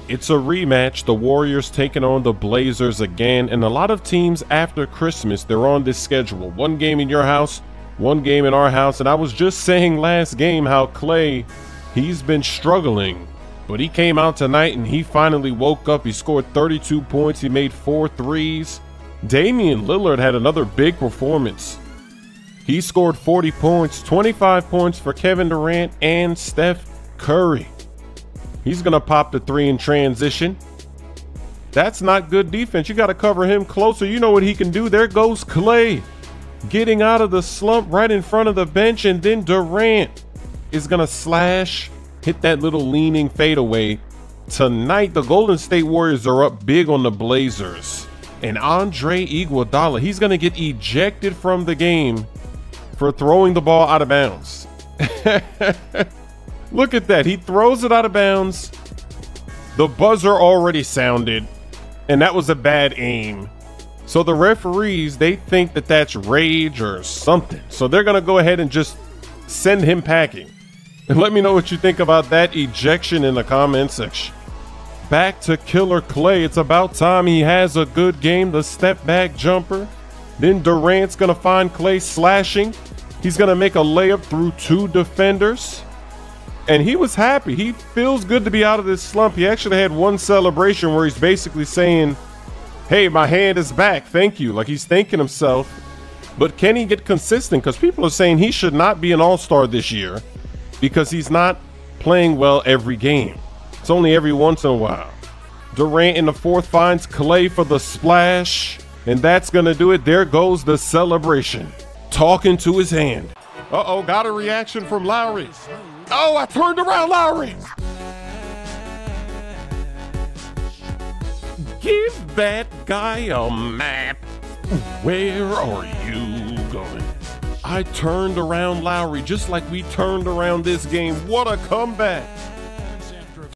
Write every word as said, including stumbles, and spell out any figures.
It's a rematch. The Warriors taking on the Blazers again, and a lot of teams after Christmas, they're on this schedule. One game in your house, one game in our house, and I was just saying last game how Klay, he's been struggling, but he came out tonight and he finally woke up. He scored thirty-two points. He made four threes. Damian Lillard had another big performance. He scored forty points, twenty-five points for Kevin Durant and Steph Curry. He's going to pop the three in transition. That's not good defense. You got to cover him closer. You know what he can do. There goes Klay getting out of the slump right in front of the bench, and then Durant is going to slash, hit that little leaning fadeaway. Tonight, the Golden State Warriors are up big on the Blazers. And Andre Iguodala, he's going to get ejected from the game for throwing the ball out of bounds. Look at that. He throws it out of bounds. The buzzer already sounded, and that was a bad aim. So the referees, they think that that's rage or something. So they're going to go ahead and just send him packing. And let me know what you think about that ejection in the comment section. Back to Killer Klay. It's about time he has a good game. The step back jumper. Then Durant's going to find Klay slashing. He's going to make a layup through two defenders. And he was happy. He feels good to be out of this slump. He actually had one celebration where he's basically saying, hey, my hand is back. Thank you. Like he's thanking himself. But can he get consistent? Because people are saying he should not be an all-star this year because he's not playing well every game. It's only every once in a while. Durant in the fourth finds Klay for the splash. And that's going to do it. There goes the celebration. Talking to his hand. Uh-oh, got a reaction from Lowry. Oh, I turned around, Lowry. Give that guy a map. Where are you going? I turned around Lowry just like we turned around this game. What a comeback.